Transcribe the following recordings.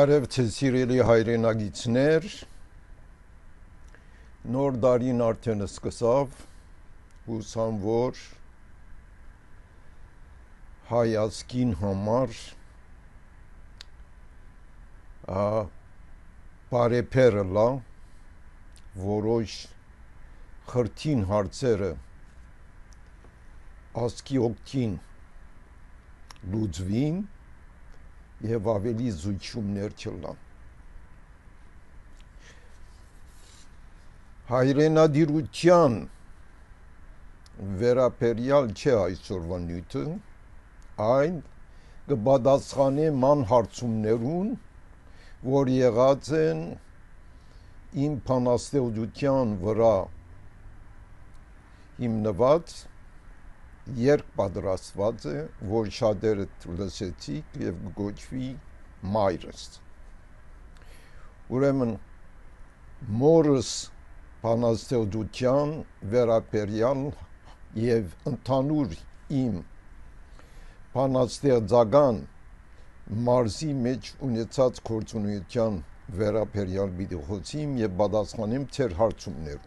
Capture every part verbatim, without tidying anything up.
Բարև թե սիրելի հայրենագիցներ, նոր դարին արդեն սկսավ, հուսամ որ հայ ազգին համար բարեփերը լա, որոշ խրթին հարցերը ազգի օգտին լուծվին եւ ավելի զույգումներ չլան։ Հայրենադիրության վերապերյալ չէ այսօրվա նյութը, այն կպատասխանի ման հարցումներուն, որ եղած են իմ բանաստեղծության վրա հիմնված երկ պատրաստված է, որ շատերը լսեցիք եւ գոչվի մայրս։ Ուրեմն մորս բանաստեղծության վերապերյալ եւ ընդհանուր իմ բանաստեղծական մարզի մեջ ունեցած գործունեության վերապերյալ պիտի խոսիմ եւ պատասխանեմ ձեր հարցումներուն։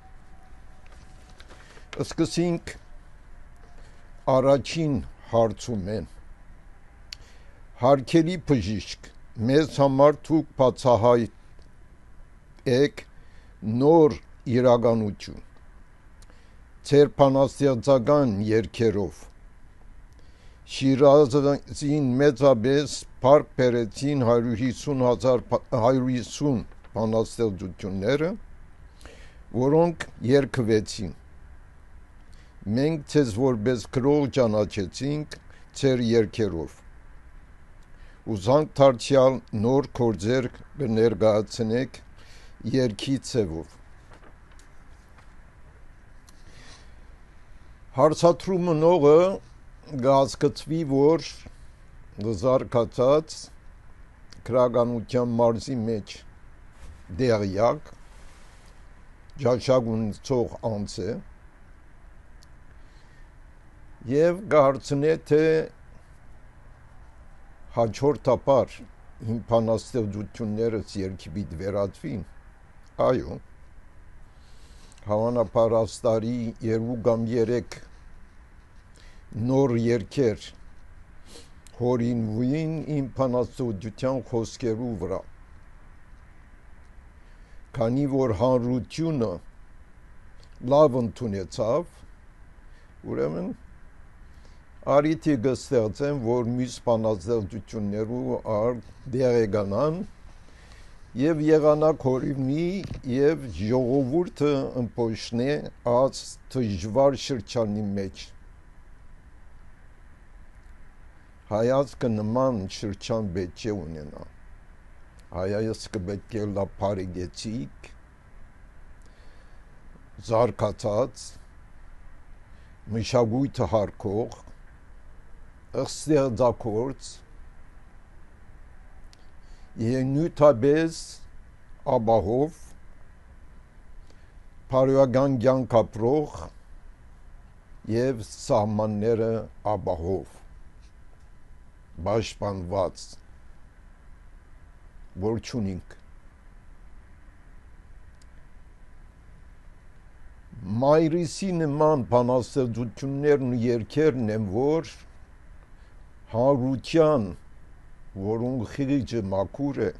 Սկսենք առաջին հարցում են հարկելի բժիշկ մեզ համար թուք բացահայտ եք նոր իրականություն ձեր բանաստեղծական երգերով Շիրազին մեծապես փառք բերեցին հարյուր հիսուն հազար հարյուր հիսուն բանաստեղծությունները որոնք երգվեցին Մենք ձեզ որպես գրող ճանաչեցինք ձեր երգերով։ Ուզանք դարձյալ նոր գործեր կներկայացնեք երգի ձևով։ Հարցադրումը նողը կհասկացվի, որ զարգացած գրականության մարզի մեջ դեղյակ ջաշակ ունեցող անձ է Եվ կհարցնե, թե հաջորդաբար իմ բանաստեղծություններս երգի պիտի վերածվին, այո, հավանաբար աստարի երկու կամ երեք նոր երգեր հորինվին իմ բանաստեղծության խոսքերու վրա, քանի որ հանրությունը լավ ընդունեցավ, ուրեմն Արիթի կստեղծեմ, որ մյուս բանաստեղծություններու առ դեղեկանան եւ եղանակ հորինի եւ ժողովուրդը ըմբոշխնե այս դժվար շրջանի մեջ։ Հայացքը նման շրջան պետք չէ ունենա։ Հայացքը պետք է լա բարեգեցիկ, զարգացած, մշակույթը հարգող ստեղծագործ եւ նյութաբես ապահով բարոյական կյանք ապրող եւ սահմանները ապահով պաշտպանված որ չունենք մայրիսի նման բանաստեղծություններն ու երգերն են որ հանրության, որոնք խիղճը մաքուր է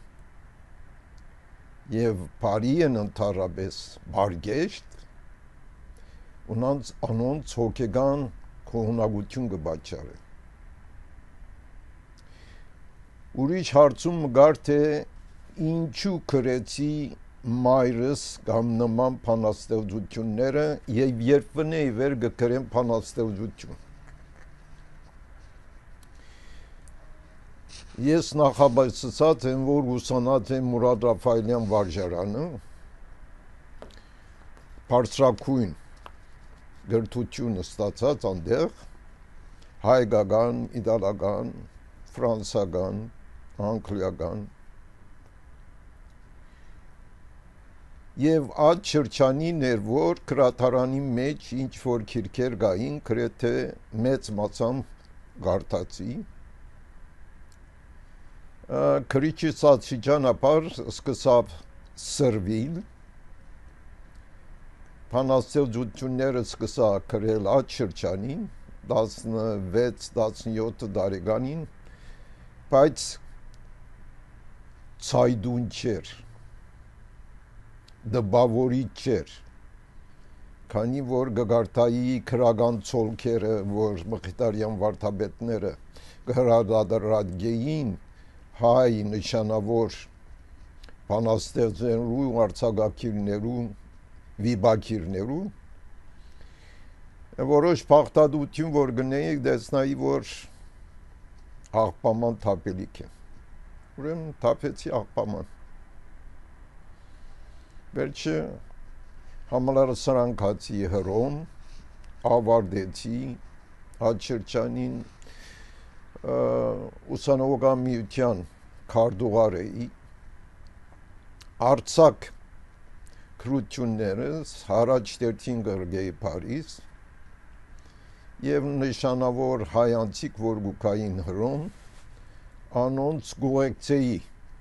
եւ բարի են ընդհանրապես բարգեշտ, ունանց անոնց հոգեգան խոհունակություն կպատճառի։ Ուրիշ հարցում գար թե ինչու գրեցի մայրս կամ նման բանաստեղծությունները եւ երբ վնեի վեր կգրեմ բանաստեղծություն։ Ես նախաբացած եմ, որ ուսանած եմ Մուրադ Ռաֆայելյան վարժարանը, բարձրակույն գրթություն ստացած այնտեղ, հայկական, իտալական, ֆրանսական, անգլիական Եվ այդ շրջանին էր, որ գրադարանի մեջ ինչ որ քիրքեր գային, գրեթե մեծ մասամբ գարտացի Քրիչի սացիջանապար սկսավ սրվիլ, փանաստեղծությունները սկսա գրել այդ շրջանին, տասնվեց տասնյոթ տարեկանին, բայց ցայդուն չէր, դպավորիչ չէր, քանի որ գգարտայի քրական ցոլքերը, որ մխիթարյան վարդապետները գրադարադգեին հայ նշանավոր բանաստեղծներու, արձակագիրներու, վիբակիրներու, որոշ փախտadություն որ գնեի դեսնայի որ աղբաման թափելիք է, ուրեմն թափեցի աղբաման, վերջը համալսարանքացի հռոմ, ավարտեցի, այդ շրջանին ուսանողական միության քարտուղար էի, արձակ քրություններս հարաճ դերթին գրգեի Փարիզ և նշանավոր հայանցիկ որ գուկային հռոմ անոնց գուղեկցեի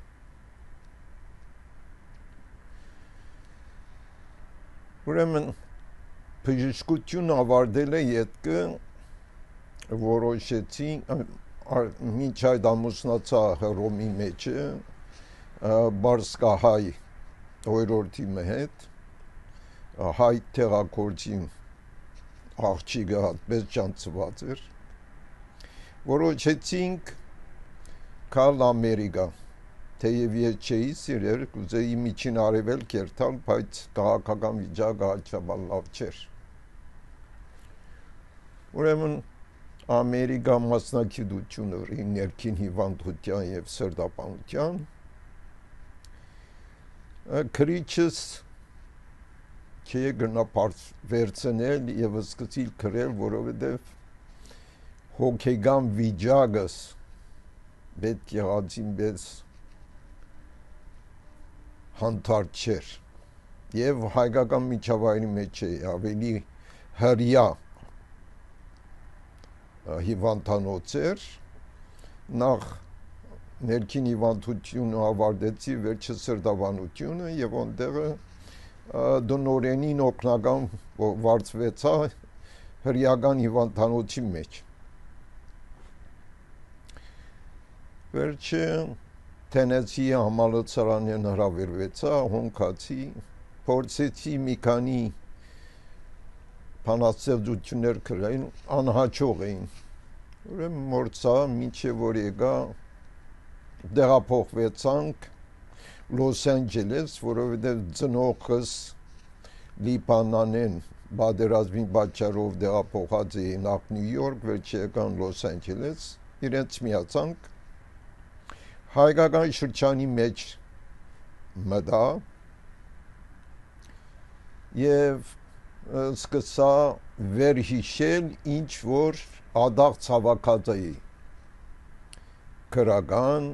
ուրեմն բժշկություն ավարտել է ետքը որոշեցի մինչ այդ ամուսնացա հռոմի մեջը բարսկահայ օրորդի հետ հայ տեղակորձի աղջիկը հատպես ճանցված էր որոշեցինք գալ Ամերիկա թեև ես չէի սիրել, կուզեի միջին արևելք երթալ, բայց քաղաքական վիճակը հաճաբան լավ չէր։ Ուրեմն Ամերիկա մասնակցություն ունի ներքին հիվանդության եւ սրտապանության։ Քրիչս չի գնա վերցնել եւ սկսել գրել, որովհետեւ հոգեգան վիճակս պետք է ածինպես հանդարտ չէր և հայկական միջավայրի մեջ է ավելի հրյա հիվանդանոց էր նախ ներքին հիվանդությունը ավարտեցի վերջը սրտաբանությունը և այնտեղը դնորենին օգնական վարձվեցա հրյական հիվանդանոցի մեջ վերջը Թենեսի համալսարանին հրավիրվեցա, հոնքացի, փորձեցի մի քանի բանաստեղծություններ գրել, անհաջող էին։ Ուրեմն մորցա, մինչև որ եկա տեղափոխվեցանք Լոս Անջելես, որովհետև ծնողս Լիբանանեն պատերազմի պատճառով տեղափոխած էի նախ Նյու Յորք, վերջը եկան Լոս Անջելես, իրենց միացանք հայկական շրջանի մեջ մտա և սկսա վերհիշել ինչ որ ադաղ ցավակած էի քրական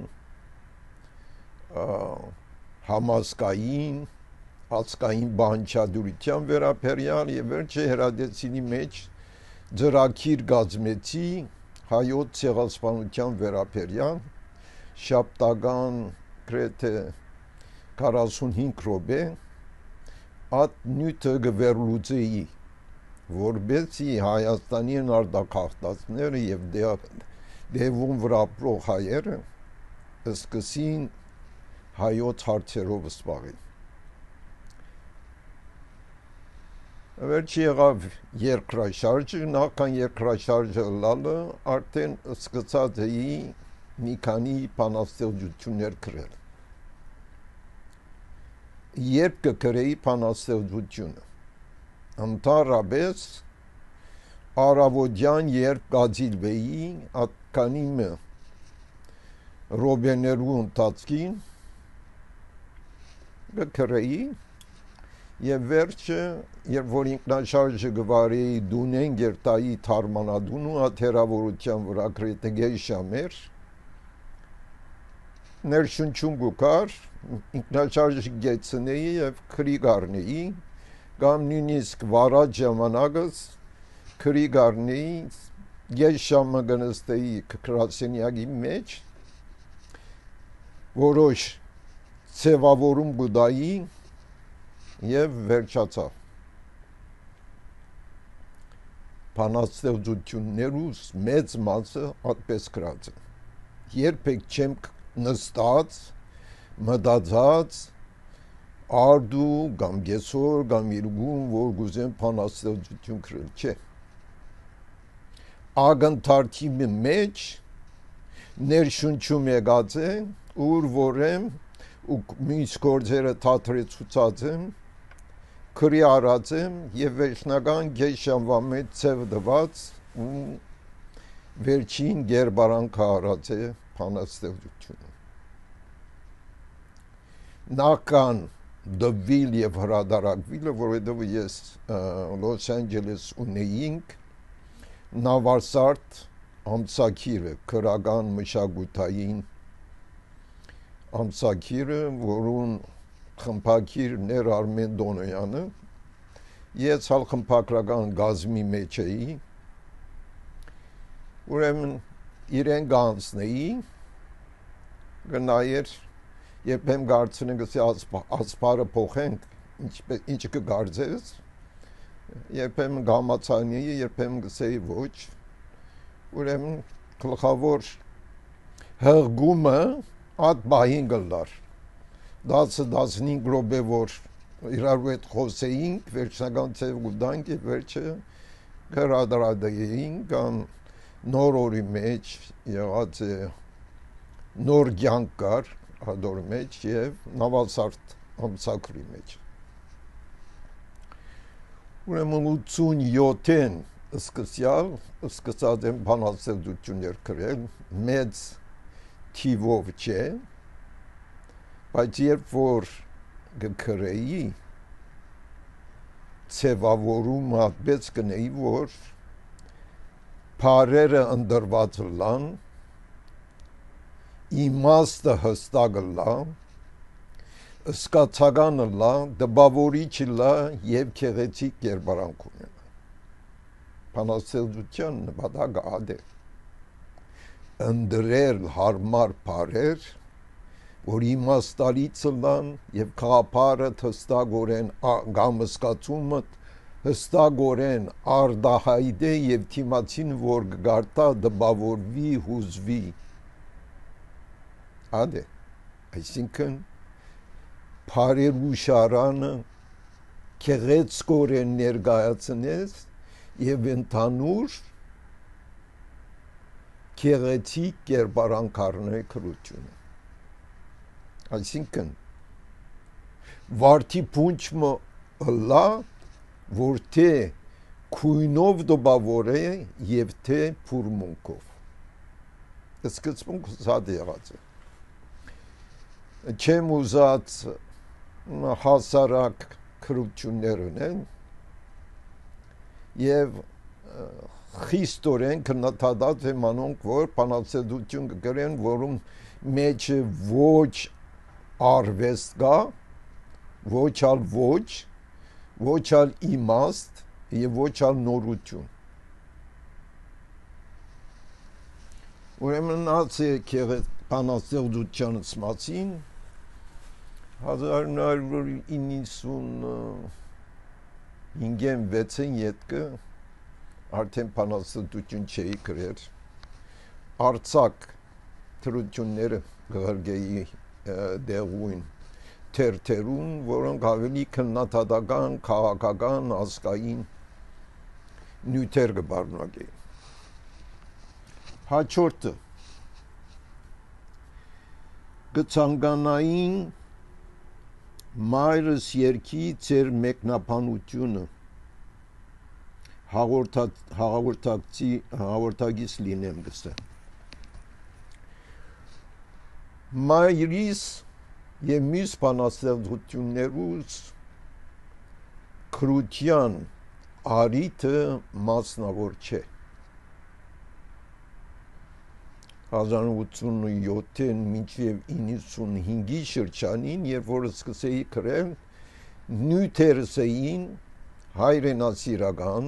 համազգային ազգային բանջարության վերաբերյալ և վերջը հրադեսինի մեջ ծրագիր կազմեցի հայոց ցեղասպանության վերաբերյալ շաբթական գրեթե քառասունհինգ րոպե այդ նյութը գվերլուծեի որբեսի Հայաստանի արտագաղթածները և դևում վրա ապրող հայերը սկսին հայոց հարցերով զբաղվել վերջի եղավ երկրաշարժը նախքան երկրաշարժը լալը արդեն սկսած էի մի քանի բանաստեղծություններ գրել երբ կգրեի բանաստեղծությունը ընդհանրապես առավոտյան երբ կազիլվեի քանի րոպեներու ընթացքին կգրեի և վերջը երբ որ ինքնաշարժը գվարեի դունեն գերտայի թարմանադունու այդ հեռավորության վրա գրեթե գեյշամ էր ներշնչում գուկար ինքնաշարժը գեցնեի և քրի գարնեի կամ նույնիսկ վարած ժամանակս քրի գարնեի ես ժամը գնստեի գրասենյակի մեջ որոշ ձևավորում Բուդայի եւ վերջացավ։ Բանաստեղծություններուս մեծ մասը այդպես գրած է։ Երբեք չեմ նստած, մտածած արդու կամ գեսոր կամ իրգուն, որ գուզեմ բանաստեղծություն գրել, չէ։ Ագնթարթի մեջ ներշնչում եկած է, ուր որեմ ու մյուս գործերը թատրեցուցած եմ, քրի արած եմ եւ վերջնական գեշանվա մեջ ծև դված ու վերջին գերբարանքը արած է բանաստեղծությունը։ Նախքան դվիլ եւ հրադարակվիլը, որովհետեւ ես Լոս Անջելես ունեինք նավարսարդ ամսակիրը, քրական մշակութային ամսակիրը, որուն խմբակիր ներ Արմեն Դոնոյանը, ես հալ խմբակրական գազմի մեջ էի, ուրեմն իրեն գանցնեի, գնայր, երբեմ գարցնեն գսի ասպարը փոխենք, ինչ կգարձես, երբեմ գամացանի, երբեմ գսեի ոչ, ուրեմն գլխավոր հղգումը այդ բահին գլար, դասը դասնինք ռոբե, որ իրար հետ խոսեինք, վերջնական ծև գուտանք և վերջը գրադրադեինք, կամ նոր օրի մեջ եղած է նոր կյանք կար ադոր մեջ և նավասարդ ամսակրի մեջ։ Ուրեմն ութսունյոթին սկսյալ, սկսած եմ բանաստեղծություններ գրել, մեծ թիվով չէ, բայց երբ որ գքրեի, ցևավորում հատպես կնեի, որ փարերը ընդրված լան, իմաստը հստակ լա, սկացականը լա, դպավորիչը լա և քեղեցիկ կերպարանք ունենա։ Բանաստեղծության նպատակը այդ է, ընդրել հարմար փարեր, որ իմաստալից լան և խաղապարը հստակորեն կամ սկացումը հստակորեն արդահայտե և թիմացին, որ գարտա դպավորվի, հուզվի։ Այդ է, այսինքն փարերու շարանը քեղեցկորեն ներկայացնես և ընդհանուր քեղեցիկ կերպարանք առնել գրությունը։ Այսինքն վարդի փունջը լա, որ թե քույնով դպավոր է և թե փուրմունքով։ Սկզբունքը սա եղած է։ Չեմ ուզած հասարակ քրություններ ունեն և խիստորեն քննադատած եմ անոնք, որ բանաստեղծություն կգրեն, որում մեջ ոչ արվեստ կա, ոչ ալ ոչ, ոչ ալ իմաստ և ոչ ալ նորություն։ Ուրեմն ասեք բանաստեղծությանս մասին հազար նոյ իննսունհինգին վեցին ետքը արդեն բանաստեղծություն չէի գրեր, արձակ թրությունները գղրգեի դեղույն թերթերուն, որոնք ավելի քննադատական, քաղաքական, ազգային նյութեր կբարունակեին։ Հաջորդը կցանկանային մայրս երկի ձեր մեկնաբանությունը հաղորդակից լինեմ գսե։ Մայրիս և մյուս բանաստեղծություններուց քրության արիթը մասնավոր չէ։ հազար ութսունյոթին մինչև իննսունհինգի շրջանին, երբ որ սկսեի գրել, նյութերս էին հայրենասիրական,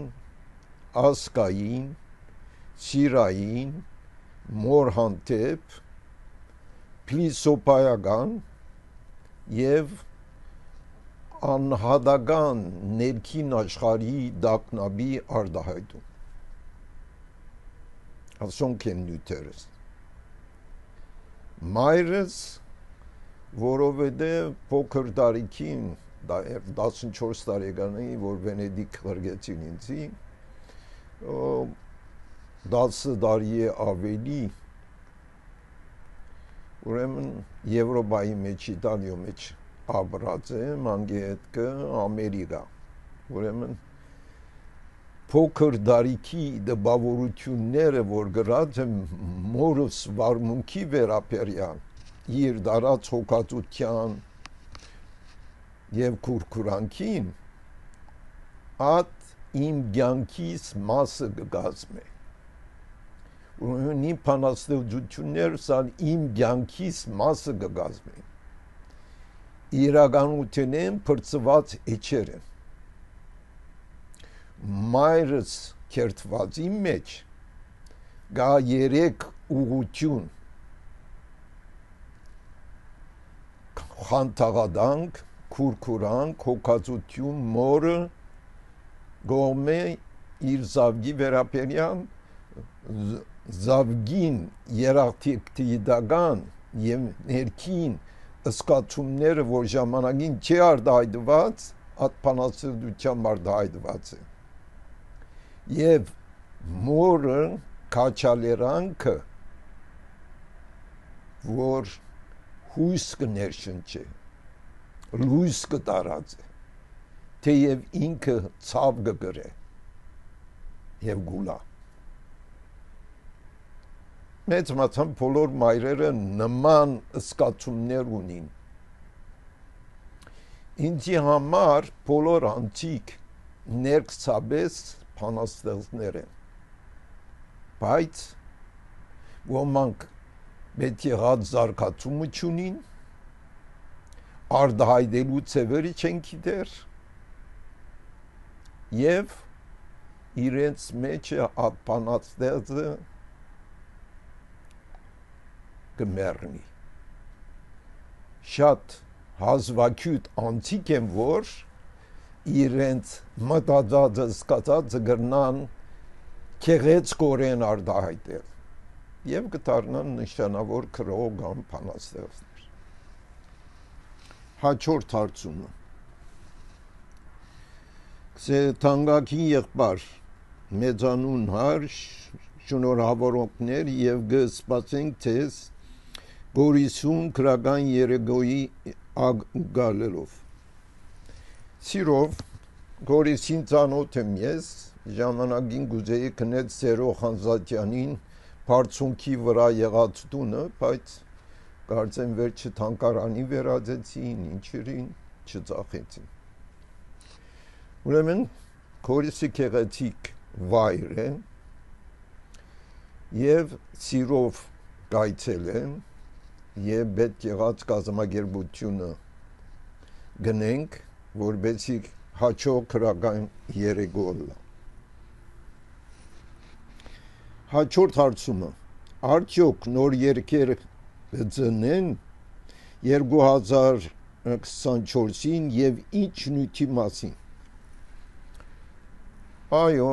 ազգային, սիրային, մոր հանդեպ, փիլիսոփայական եւ անհատական ներքին աշխարհի դակնաբի արդահայտում ասոնք են նյութերս մայրս որովհետեւ փոքր տարիքին տասնչորս տարեկանի որ Վենեդիկ ղրգեցին ինձի դասը տարի ավելի ուրեմն Եվրոպայի մեջ Իտալիո մեջ ապրած եմ անգետքը Ամերիկա ուրեմն փոքր դարիքի դպավորությունները որ գրած եմ մորս վարմունքի վերապերյալ իր դարած հոգածության եւ քուրքուրանքին at իմ ցանկիս մասը կգազմե ուրեմն իմ փանաստեղծությունները սա իմ ցանկիս մասը կգազմե իրականությունեն փրծված էջեր են մայրս քերթվածի մեջ գա երեք ուղություն խանթաղադանք քուրքուրանք հոգածություն մորը գոմե իր զավգի վերապերյան զավգին երախտիկտիդական եւ ներքին ըսկացումները որ ժամանակին չի արդայդված ատփանացդության արդայդված է եւ մորը քաչալերանքը որ հույս կներշնչի լույս կտարածի թեև ինքը ցավ կգրե եւ գուլա մեծ մատան բոլոր մայրերը նման ըսկացումներ ունին ինձի համար բոլոր անցիկ ներքսաբես փանաստեղծներ են բայց ոմանք պետք է հատ զարգացումը չունին արդահայտելու ծևերը չեն գիտեր եւ իրենց մեջ ատփանաստեղծը կմեռնի շատ հազվագյուտ անցիկ են որ իրենց մտածածը սկացածը գրնան քեղեցկորեն արդահայտել եւ կդառնան նշանավոր քրող կամ փանաստեղծներ հաջորդ հարցումը Կսե թանկագին եղբայր մեծանուն հար շնորհավորողներ եւ կսպասենք թեզ Գորիսուն քրական երեգոյի ագալելով Սիրով Գորիսին ծանոթ եմ ես ժամանակին գուզեի կնել Սերո Խանզատյանին բարձունքի վրա եղած տունը բայց կարծեմ վերջը թանկարանի վերածեցին ինչերին չծախեցին ուրեմն Գորիսի քեղեցիկ վայր է եւ սիրով գայցել եմ եւ պետք եղած կազմակերպությունը գնենք որբեցի հաջող քրական երեգոլա հաջորդ հարցումը արդյոք նոր երկեր կծնեն երկու հազար քսանչորսին եւ ինչ նյութի մասին այո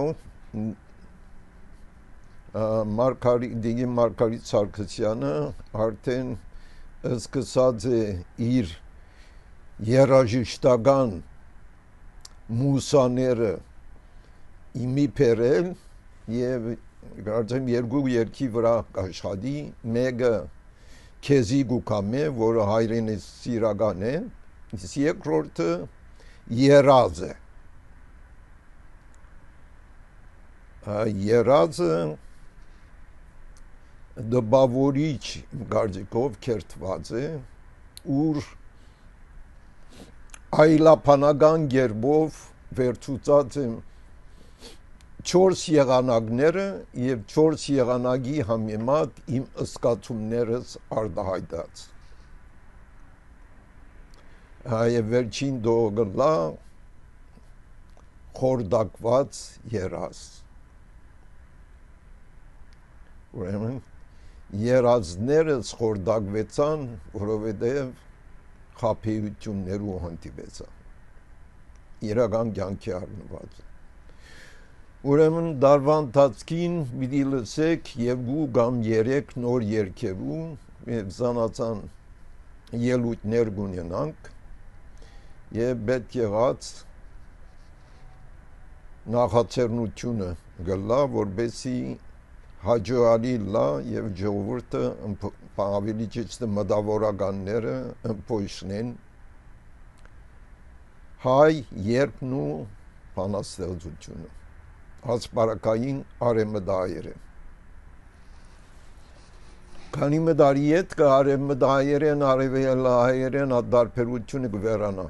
Մարգարիտ դիգի Մարգարիտ Սարգսյանը արդեն սկսած է իր երաժշտական մուսաները իմի փերել եւ կարծեմ երկու երկի վրա աշխատի մեկը քեզի գուկամե որը հայրենի սիրական է երկրորդը երազ է երազը դպավորիչ գարձիկով քերթված է ուր այլապանական գերբով վերցուցած եմ չորս եղանակները եւ չորս եղանակի համեմատ իմ ըսկացումներս արդահայտած եւ վերջին դողլա խորդակված երազ ուրեմն երազներս խորդակվեցան, որովհետև խաբեություններու հանդիպեցան, իրական կյանքի առնված։ Ուրեմն դարվա ընթացքին պիտի լսեք երկու կամ երեք նոր երգերու եւ զանացան ելույթներ կունենանք եւ պետք եղած նախաձեռնությունը գլա, որբեսի հաջողալի լա եւ ժողովուրդը ավելի ճիշտ մտավորականները ըմբոշխնեն հայ երգն ու բանաստեղծությունը ասպարակային արևմտահայերը։ Քանի մտարի հետ կա արևմտահայերեն, արևելահայերեն ադարբերությունը կվերանա։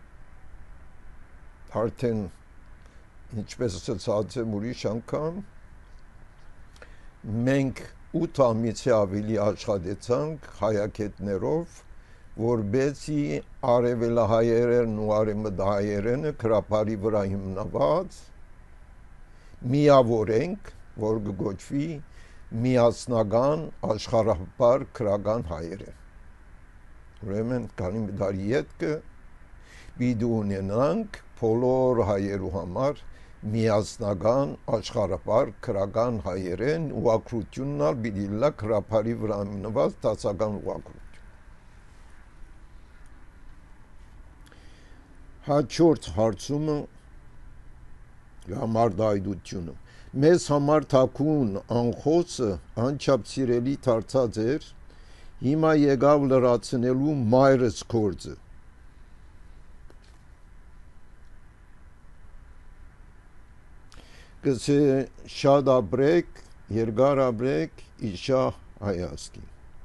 Արդեն ինչպես ասած եմ ուրիշ անգամ, մենք ութ ամիսի ավելի աշխատեցանք հայագետներով, որբեսի արևելահայերեն ու արևմտահայերենը քրափարի վրա հիմնված միավորենք, որ կգոչվի միասնական աշխարհապար քրական հայերը։ Ուրեմն քանի դարի հետքը պիտի ունենանք բոլոր հայերու համար միասնական աշխարհապար քրական հայերեն ուղղակրությունն ալ պիտի լա քրափարի վրա հիմնված դասական ուղղակրություն։ Հաջորդ հարցումը համարտահայտությունը։ Մեզ համար թաքուն անխոսը անչափ սիրելի դարձած էր, հիմա եկավ լրացնելու մայրս գործը։ Գսե շատ ապրեք, երկար ապրեք, իշա հայացքի։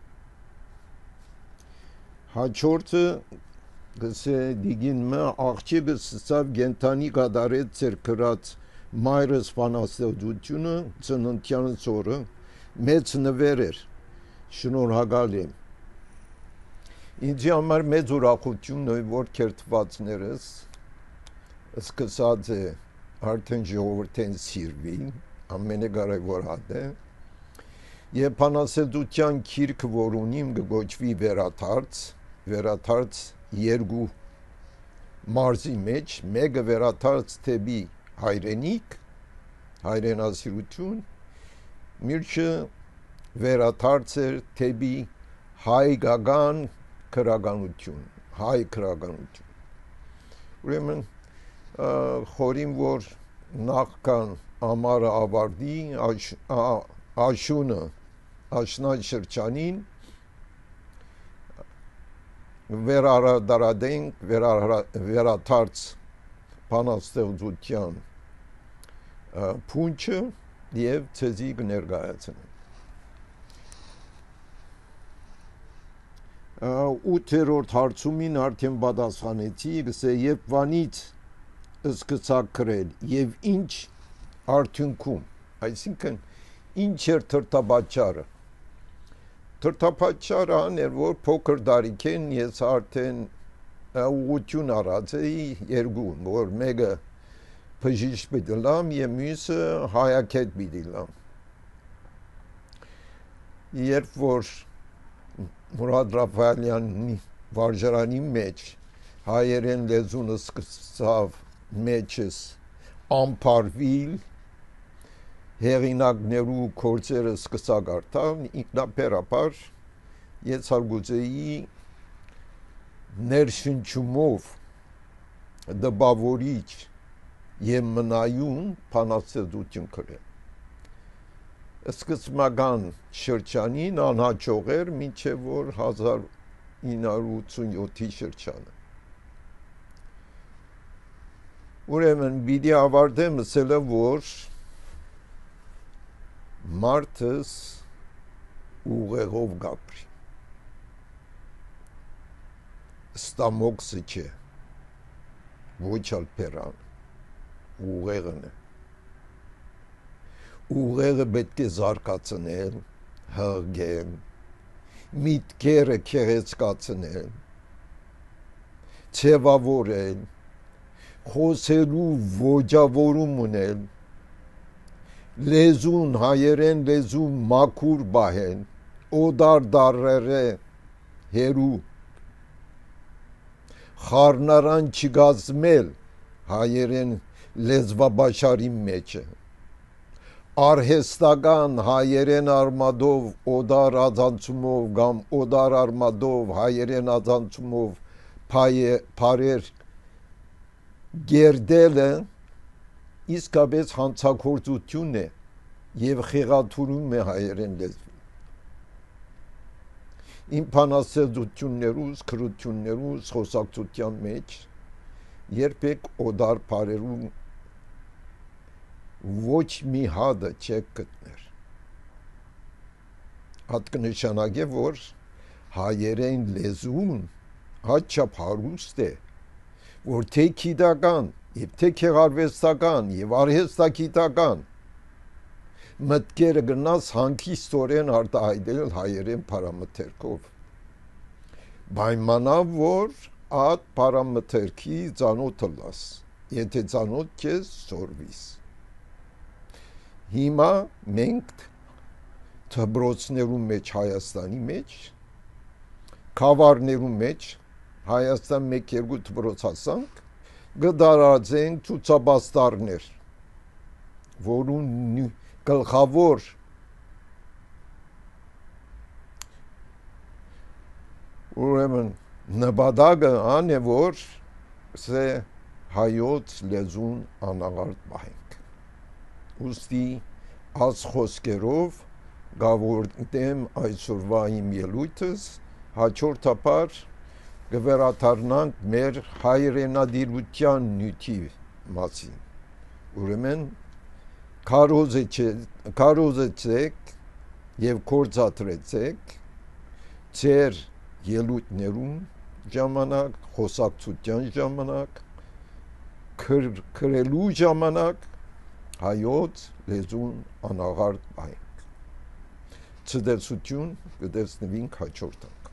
Հաջորդը գսե դիգին մը աղջիկս սավ գենտանի կադարեց ծեր կրած մայրս բանաստեղծությունը ծննդյանս օրը մեծ նվեր էր, շնորհակալ եմ։ Ինձ համար մեծ ուրախություն է, որ քերթվածներս սկսած է արդեն ժողովրդեն սիրվի, ամենակարևոր հատ է, եւ բանաստեղծության գիրքը, որ ունիմ, կգոչվի վերադարձ, վերադարձ երկու մարզի մեջ, մեկը վերադարձ թեպի հայրենիք, հայրենասիրություն, մյուրը վերադարձ էր թեպի հայկական քրագանություն, հայ քրագանություն։ Ուրեմն խորին, որ նախքան ամառը ավարտի, աշունը աշնան շրջանին վերարադարադենք, վերադարձ բանաստեղծության փունջը եւ ցեզի կներկայացնեմ։ Ութերորդ հարցումին արդեն պատասխանեցի, գսե երբ վանից սկսակ գրել եւ ինչ արդյունքում, այսինքն ինչ էր թրթապաճառը։ Թրթապաճառը աներ, որ փոքր դարիքեն ես արդեն ուղղություն արած էի երկու, որ մեկը բժիշկ պիտի լամ եւ մյուսը հայագետ պիտի լամ։ Երբ որ Մուրադ Ռաֆայելյանի վարժարանի մեջ հայերեն լեզունը սկսավ մեջս ամփարվիլ, հեղինակներու գործերը սկսա գարտալ, ինքնաբերաբար ես հարգուծեի ներշնչումով դպավորիչ եւ մնայուն բանաստեղծություն գրել։ Սկզբնական շրջանին անհաջող էր, մինչև որ հազար ինը հարյուր ութսունյոթի շրջանը։ Ուրեմն պիտի ավարտեմ ասելը, որ մարդս ուղեղով գապրի, ստամոքսը չէ, ոչ ալ պերան, ուղեղն է։ Ուղեղը պետք է զարգացնել, հղգել, միտքերը քեղեցկացնել, ձևավորել, խոսելու ոճավորում ունել, լեզուն հայերեն լեզու մաքուր բահեն, օդար դարերը հերու խառնարան չգազմել հայերեն լեզվաբաշարի մեջը արհեստական հայերեն արմադով օդար ածանցումով կամ օդար արմադով հայերեն ածանցումով փարեր գերդելը իսկապես հանցագործություն է եւ խեղաթուրում է հայերեն լեզվին իմ փանասեզություններուս քրություններուս խոսակցության մեջ երբեք օդար փարերում ոչ մի հատը չեք գտներ հատ կնշանակե որ հայերեն լեզուն հաճապ հարուստ է որ թե գիտական եւ թե քեղարվեստական եւ արհեստագիտական մտքերը գնաց հանգիստորեն արտահայտել հայերեն պարամետրով պայմանավ որ այդ պարամետրի ծանոթը լաս եթե ծանոթ չես սորվիս հիմա մենք դպրոցներու մեջ Հայաստանի մեջ խավարներու մեջ Հայաստան մեկ երկու դպրոց հասանք գդարածենք ցուցաբաստարներ որուն գլխավոր ուրեմն նպատակը ան է որ սե հայոց լեզուն անաղարտ պահենք ուստի այս խոսքերով գավորտեմ այսօրվա իմ ելույթս հաջորդաբար կվերադառնանք մեր հայրենադիրության նյութի մասին ուրեմն Քարոզեցեք եւ կործատրեցեք ձեր ելույթներում ժամանակ, խոսակցության ժամանակ, քրելու ժամանակ հայոց լեզուն անաղարտ պահենք։ Ցտեսություն կտեսնվենք հաջորդը։